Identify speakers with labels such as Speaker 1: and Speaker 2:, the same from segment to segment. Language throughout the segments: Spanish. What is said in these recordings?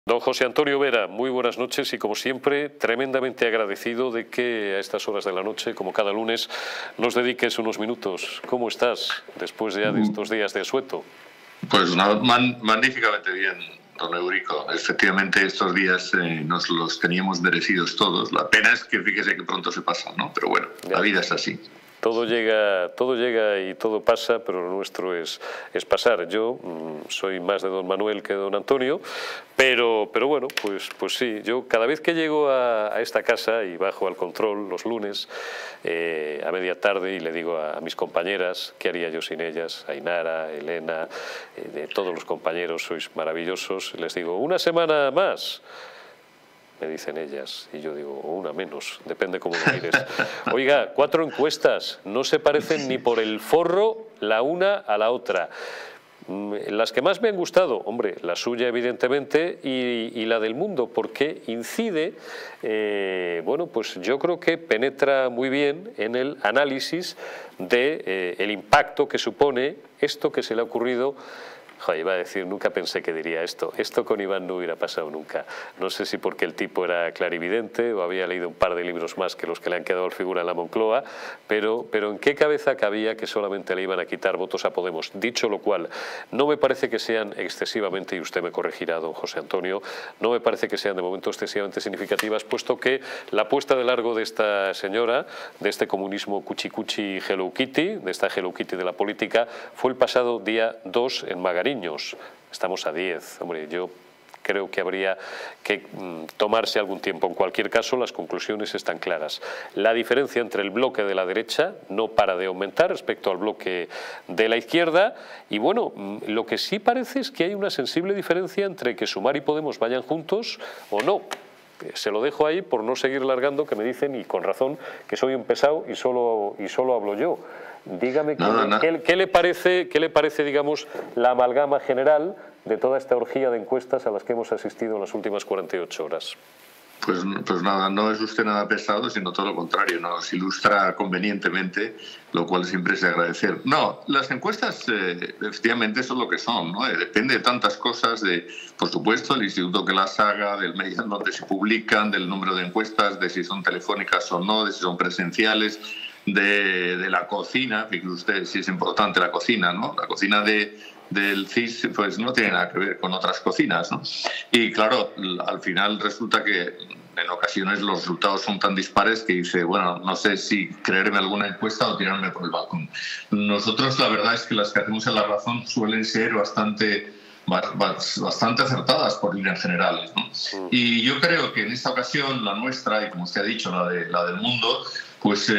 Speaker 1: Don José Antonio Vera, muy buenas noches y como siempre, tremendamente agradecido de que a estas horas de la noche, como cada lunes, nos dediques unos minutos. ¿Cómo estás después ya de estos días de asueto?
Speaker 2: Pues magníficamente bien, don Eurico. Efectivamente, estos días nos los teníamos merecidos todos. La pena es que fíjese que pronto se pasan, ¿no? Pero bueno, la vida es así.
Speaker 1: Todo llega y todo pasa, pero lo nuestro es pasar. Yo soy más de don Manuel que de don Antonio, pero bueno, pues sí, yo cada vez que llego a esta casa y bajo al control los lunes a media tarde y le digo a mis compañeras qué haría yo sin ellas, Ainara, Elena, de todos los compañeros, sois maravillosos, les digo, una semana más. Me dicen ellas, y yo digo, una menos, depende cómo lo mires. Oiga, 4 encuestas, no se parecen ni por el forro la una a la otra. Las que más me han gustado, hombre, la suya evidentemente y la del Mundo, porque incide, bueno, pues yo creo que penetra muy bien en el análisis de el impacto que supone esto que se le ha ocurrido. Joder, iba a decir, nunca pensé que diría esto. Esto con Iván no hubiera pasado nunca. No sé si porque el tipo era clarividente o había leído un par de libros más que los que le han quedado al figura en la Moncloa, pero ¿en qué cabeza cabía que solamente le iban a quitar votos a Podemos? Dicho lo cual, no me parece que sean excesivamente, y usted me corregirá, don José Antonio, no me parece que sean de momento excesivamente significativas, puesto que la puesta de largo de esta señora, de este comunismo cuchi-cuchi Hello Kitty, de esta Hello Kitty de la política, fue el pasado día 2 en Magarín. Estamos a 10, hombre, yo creo que habría que tomarse algún tiempo. En cualquier caso, las conclusiones están claras. La diferencia entre el bloque de la derecha no para de aumentar respecto al bloque de la izquierda y bueno, lo que sí parece es que hay una sensible diferencia entre que Sumar y Podemos vayan juntos o no. Se lo dejo ahí por no seguir largando, que me dicen, y con razón, que soy un pesado y solo hablo yo. Dígame, ¿qué le parece, digamos, la amalgama general de toda esta orgía de encuestas a las que hemos asistido en las últimas 48 horas?
Speaker 2: Pues nada, no es usted nada pesado, sino todo lo contrario, nos ilustra convenientemente, lo cual siempre es de agradecer. No, las encuestas efectivamente son lo que son, ¿no? Depende de tantas cosas, por supuesto, el instituto que las haga, del medio en donde se publican, del número de encuestas, de si son telefónicas o no, de si son presenciales, de la cocina, fíjese usted si es importante la cocina, ¿no? La cocina del CIS pues no tiene nada que ver con otras cocinas, ¿no? Y claro, al final resulta que en ocasiones los resultados son tan dispares que dice, bueno, no sé si creerme alguna encuesta o tirarme por el balcón. Nosotros la verdad es que las que hacemos en La Razón suelen ser bastante acertadas por líneas generales, ¿no? Y yo creo que en esta ocasión la nuestra, y como usted ha dicho, la del Mundo, pues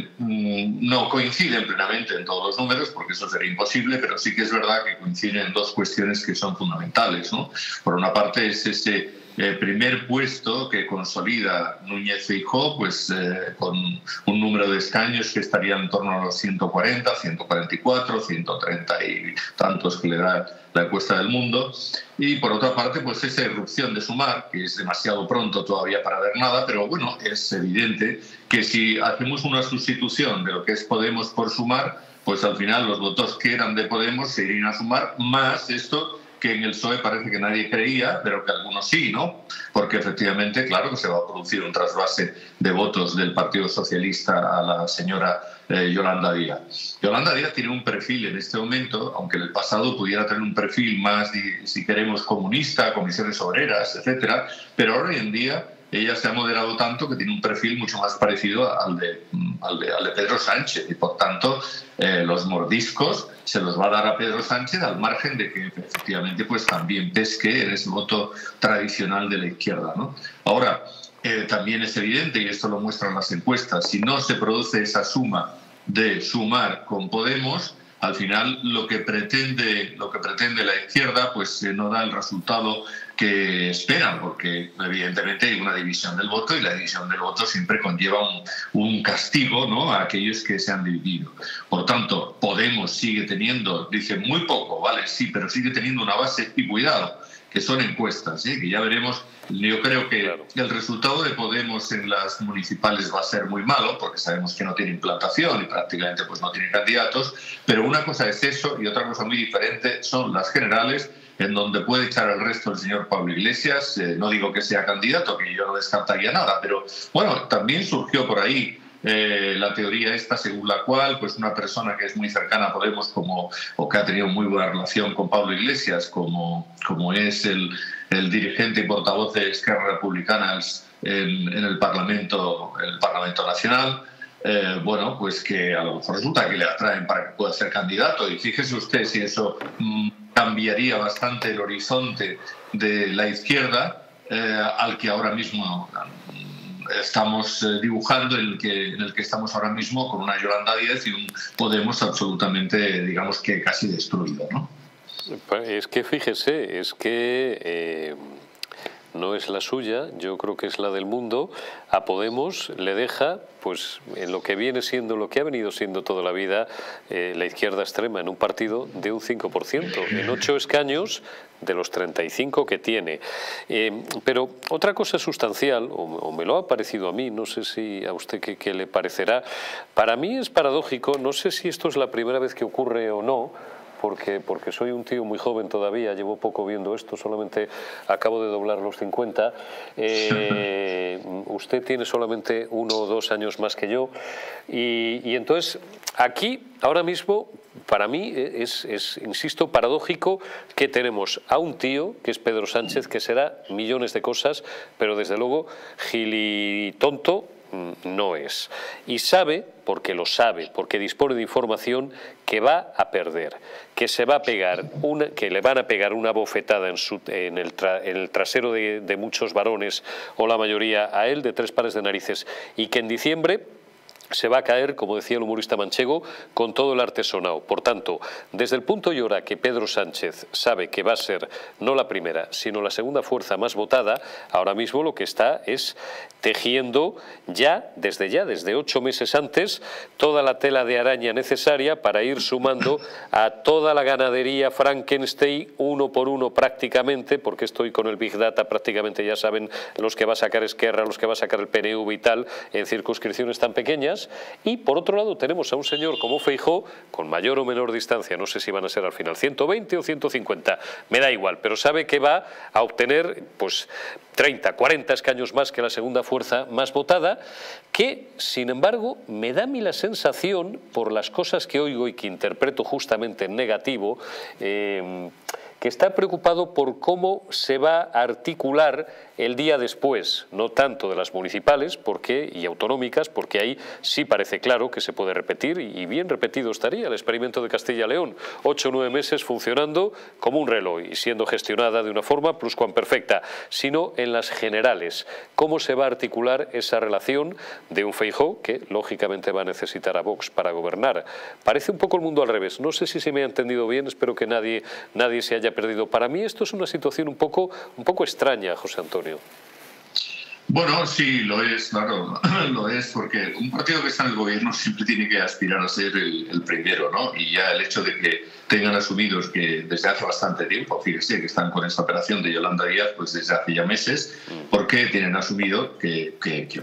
Speaker 2: no coinciden plenamente en todos los números, porque eso sería imposible, pero sí que es verdad que coinciden en dos cuestiones que son fundamentales, ¿no? Por una parte es ese primer puesto que consolida Núñez Feijóo, pues con un número de escaños que estaría en torno a los 140, 144, 130 y tantos que le da la encuesta del Mundo. Y por otra parte, pues esa irrupción de Sumar, que es demasiado pronto todavía para ver nada, pero bueno, es evidente que si hacemos una sustitución de lo que es Podemos por Sumar, pues al final los votos que eran de Podemos se irían a Sumar, más esto que en el PSOE parece que nadie creía, pero que algunos sí, ¿no? Porque efectivamente, claro que se va a producir un trasvase de votos del Partido Socialista a la señora Yolanda Díaz. Yolanda Díaz tiene un perfil en este momento, aunque en el pasado pudiera tener un perfil más, si queremos, comunista, comisiones obreras, etcétera, pero ahora hoy en día ella se ha moderado tanto que tiene un perfil mucho más parecido al de Pedro Sánchez y por tanto los mordiscos se los va a dar a Pedro Sánchez al margen de que efectivamente pues también pesque en ese voto tradicional de la izquierda, ¿no? Ahora, también es evidente, y esto lo muestran las encuestas, si no se produce esa suma de Sumar con Podemos, al final lo que pretende la izquierda pues no da el resultado que esperan, porque evidentemente hay una división del voto y la división del voto siempre conlleva un castigo, ¿no?, a aquellos que se han dividido. Por tanto, Podemos sigue teniendo, dice muy poco, vale, sí, pero sigue teniendo una base y cuidado, que son encuestas, que ya veremos. Yo creo que el resultado de Podemos en las municipales va a ser muy malo, porque sabemos que no tiene implantación y prácticamente pues no tiene candidatos, pero una cosa es eso y otra cosa muy diferente son las generales, en donde puede echar el resto el señor Pablo Iglesias. No digo que sea candidato, que yo no descartaría nada, pero bueno, también surgió por ahí la teoría esta según la cual pues una persona que es muy cercana a Podemos o que ha tenido muy buena relación con Pablo Iglesias, como es el dirigente y portavoz de Esquerra Republicana en el Parlamento Nacional, bueno, pues que a lo mejor resulta que le atraen para que pueda ser candidato. Y fíjese usted si eso cambiaría bastante el horizonte de la izquierda al que ahora mismo estamos dibujando, en el que estamos ahora mismo con una Yolanda Díaz y un Podemos absolutamente, digamos que casi destruido, ¿no?
Speaker 1: Es que fíjese, es que no es la suya, yo creo que es la del mundo. A Podemos le deja, pues, en lo que viene siendo, lo que ha venido siendo toda la vida, la izquierda extrema, en un partido de un 5%, en 8 escaños de los 35 que tiene. Pero otra cosa sustancial, o me lo ha parecido a mí, no sé si a usted qué le parecerá, para mí es paradójico, no sé si esto es la primera vez que ocurre o no, porque soy un tío muy joven todavía, llevo poco viendo esto, solamente acabo de doblar los 50. Usted tiene solamente 1 o 2 años más que yo. Y entonces, aquí, ahora mismo, para mí es, insisto, paradójico que tenemos a un tío, que es Pedro Sánchez, que será millones de cosas, pero desde luego gilitonto no es. Y sabe, porque lo sabe, porque dispone de información, que va a perder, que se va a pegar que le van a pegar una bofetada en el trasero de muchos varones, o la mayoría, a él, de 3 pares de narices, y que en diciembre se va a caer, como decía el humorista manchego, con todo el artesonado. Por tanto, desde el punto y hora que Pedro Sánchez sabe que va a ser no la primera, sino la segunda fuerza más votada, ahora mismo lo que está es tejiendo desde 8 meses antes, toda la tela de araña necesaria para ir sumando a toda la ganadería Frankenstein, uno por uno prácticamente, porque estoy con el Big Data, prácticamente ya saben los que va a sacar Esquerra, los que va a sacar el PNV y tal, en circunscripciones tan pequeñas. Y por otro lado tenemos a un señor como Feijóo, con mayor o menor distancia, no sé si van a ser al final 120 o 150, me da igual, pero sabe que va a obtener pues 30, 40 escaños más que la segunda fuerza más votada, que sin embargo me da a mí la sensación, por las cosas que oigo y que interpreto justamente en negativo, que está preocupado por cómo se va a articular el día después, no tanto de las municipales y autonómicas, porque ahí sí parece claro que se puede repetir, y bien repetido estaría el experimento de Castilla-León, 8 o 9 meses funcionando como un reloj y siendo gestionada de una forma pluscuamperfecta, sino en las generales, cómo se va a articular esa relación de un Feijóo que lógicamente va a necesitar a Vox para gobernar. Parece un poco el mundo al revés, no sé si se me ha entendido bien, espero que nadie se haya perdido. Para mí esto es una situación un poco extraña, José Antonio.
Speaker 2: Bueno, sí, lo es, claro, lo es, porque un partido que está en el gobierno siempre tiene que aspirar a ser el primero, ¿no? Y ya el hecho de que tengan asumidos que desde hace bastante tiempo, fíjese que están con esta operación de Yolanda Díaz, pues desde hace ya meses, porque tienen asumido que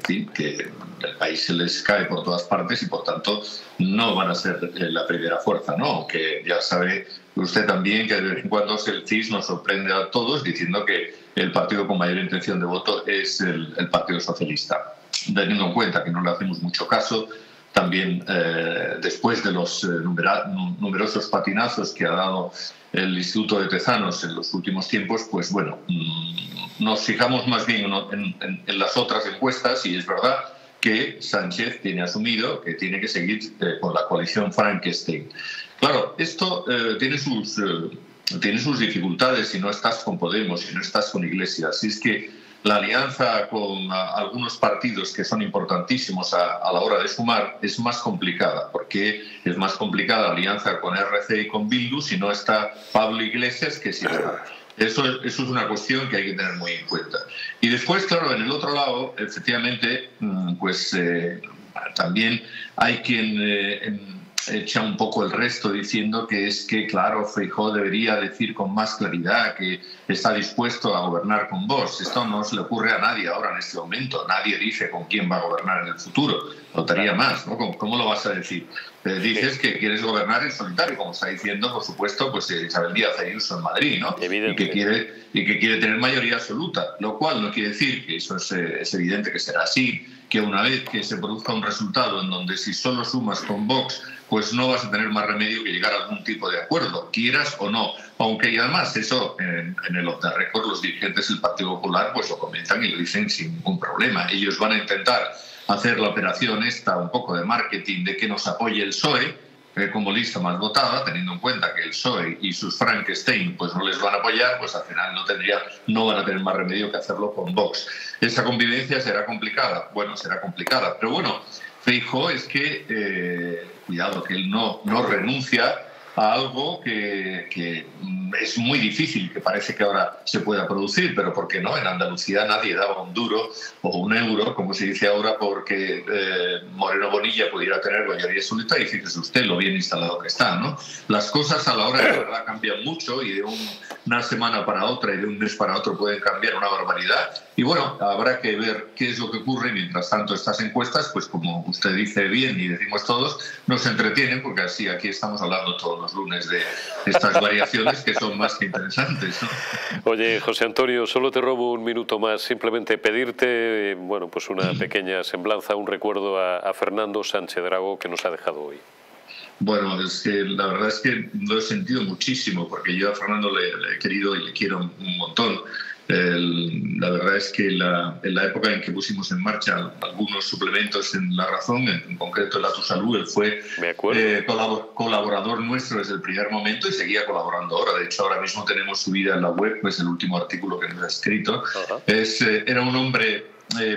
Speaker 2: el país se les cae por todas partes y por tanto no van a ser la primera fuerza, ¿no? Que ya sabe usted también que de vez en cuando el CIS nos sorprende a todos diciendo que el partido con mayor intención de voto es el Partido Socialista. Teniendo en cuenta que no le hacemos mucho caso, también después de los numerosos patinazos que ha dado el Instituto de Tezanos en los últimos tiempos, pues bueno, nos fijamos más bien en las otras encuestas, y es verdad que Sánchez tiene asumido que tiene que seguir con la coalición Frankenstein. Claro, esto tiene sus dificultades si no estás con Podemos, si no estás con Iglesias. Si es que la alianza con algunos partidos que son importantísimos a la hora de sumar es más complicada, porque es más complicada la alianza con RC y con Bildu si no está Pablo Iglesias que si está. Eso es una cuestión que hay que tener muy en cuenta. Y después, claro, en el otro lado, efectivamente, pues también hay quien echa un poco el resto diciendo que claro, Feijóo debería decir con más claridad que está dispuesto a gobernar con Vox. Esto no se le ocurre a nadie ahora en este momento. Nadie dice con quién va a gobernar en el futuro. Notaría más, ¿no? ¿Cómo lo vas a decir? Dices que quieres gobernar en solitario, como está diciendo, por supuesto, pues Isabel Díaz Ayuso en Madrid, ¿no? Y que quiere tener mayoría absoluta, lo cual no quiere decir que eso es evidente que será así, que una vez que se produzca un resultado en donde si solo sumas con Vox, pues no vas a tener más remedio que llegar a algún tipo de acuerdo, quieras o no. Aunque y además eso, en el off the record, los dirigentes del Partido Popular pues lo comentan y lo dicen sin ningún problema. Ellos van a intentar hacer la operación esta, un poco de marketing, de que nos apoye el PSOE como lista más votada, teniendo en cuenta que el PSOE y sus Frankenstein pues no les van a apoyar, pues al final no van a tener más remedio que hacerlo con Vox. Esa convivencia será complicada, pero bueno, Feijóo es que, cuidado, que él no renuncia a algo que es muy difícil, que parece que ahora se pueda producir, pero ¿por qué no? En Andalucía nadie daba un duro o un euro, como se dice ahora, porque Moreno Bonilla pudiera tener mayoría absoluta, y fíjese usted lo bien instalado que está, ¿no? Las cosas a la hora de la verdad cambian mucho, y de una semana para otra y de un mes para otro pueden cambiar una barbaridad. Y bueno, habrá que ver qué es lo que ocurre. Mientras tanto, estas encuestas, pues como usted dice bien y decimos todos, nos entretienen, porque así aquí estamos hablando todos los lunes de estas variaciones que son más que interesantes, ¿no?
Speaker 1: Oye, José Antonio, solo te robo un minuto más, simplemente pedirte, bueno, pues una pequeña semblanza, un recuerdo a Fernando Sánchez Dragó, que nos ha dejado hoy.
Speaker 2: Bueno, es que la verdad es que lo he sentido muchísimo, porque yo a Fernando le he querido y le quiero un montón. La verdad es que en la época en que pusimos en marcha algunos suplementos en La Razón, en concreto el A Tu Salud, él fue colaborador nuestro desde el primer momento y seguía colaborando ahora. De hecho, ahora mismo tenemos subida en la web pues el último artículo que nos ha escrito. Era un hombre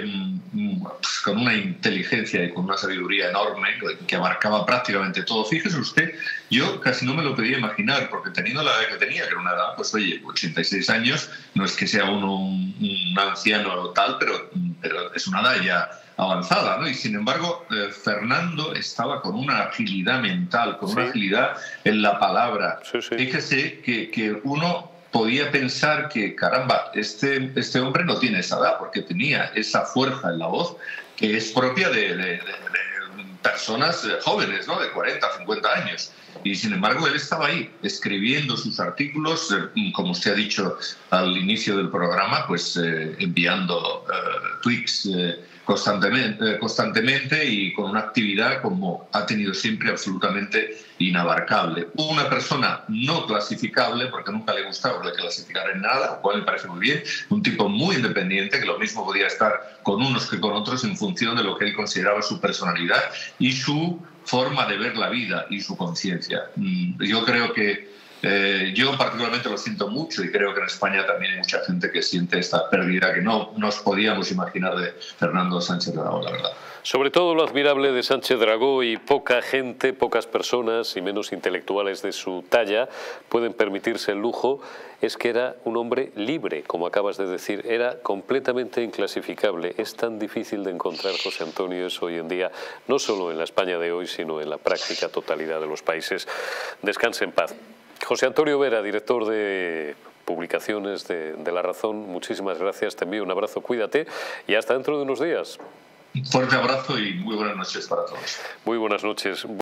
Speaker 2: con una inteligencia y con una sabiduría enorme que abarcaba prácticamente todo. Fíjese usted, yo casi no me lo podía imaginar, porque teniendo la edad que tenía, que era una edad, pues oye, 86 años, no es que sea uno un anciano o tal, pero es una edad ya avanzada, ¿no? Y sin embargo, Fernando estaba con una agilidad mental, con una agilidad en la palabra. Fíjese que uno podía pensar que, caramba, este hombre no tiene esa edad, porque tenía esa fuerza en la voz que es propia de personas jóvenes, ¿no? De 40, 50 años. Y sin embargo, él estaba ahí, escribiendo sus artículos, como usted ha dicho al inicio del programa, pues enviando tweets constantemente y con una actividad como ha tenido siempre absolutamente inabarcable. Una persona no clasificable, porque nunca le gustaba clasificar en nada, lo cual me parece muy bien. Un tipo muy independiente, que lo mismo podía estar con unos que con otros en función de lo que él consideraba su personalidad y su forma de ver la vida y su conciencia. Yo creo que yo particularmente lo siento mucho, y creo que en España también hay mucha gente que siente esta pérdida que no nos podíamos imaginar de Fernando Sánchez Dragó, la verdad.
Speaker 1: Sobre todo lo admirable de Sánchez Dragó, y poca gente, pocas personas y menos intelectuales de su talla pueden permitirse el lujo, es que era un hombre libre, como acabas de decir, era completamente inclasificable. Es tan difícil de encontrar, José Antonio, eso hoy en día, no solo en la España de hoy, sino en la práctica totalidad de los países. Descanse en paz. José Antonio Vera, director de publicaciones de La Razón, muchísimas gracias, te envío un abrazo, cuídate y hasta dentro de unos días.
Speaker 2: Un fuerte abrazo y muy buenas noches para todos.
Speaker 1: Muy buenas noches.